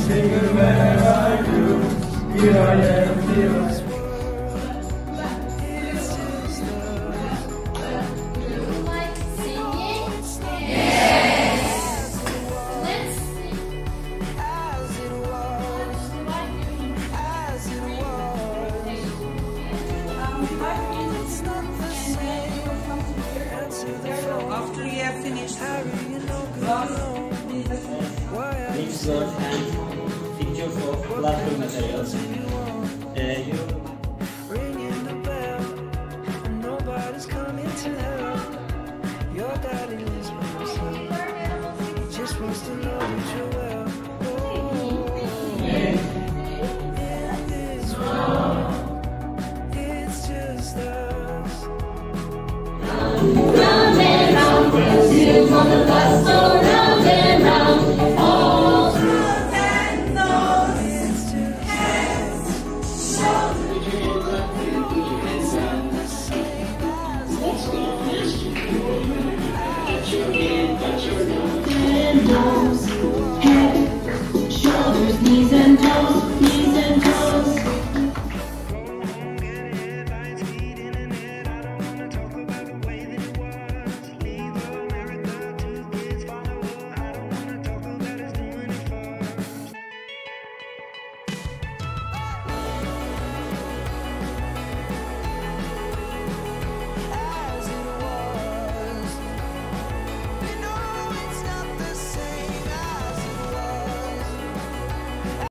Everywhere I go, here I am, here I am. After you have finished, mix word and pictures of classroom materials. You ringing the bell, and nobody's coming to help. Your daddy lives by himself. He just wants to know that you're well. In this world, it's just us. Round and round, Brazil on the bus, so round and round, all through and nose, hands, shoulders. Get your hand, got your nose, and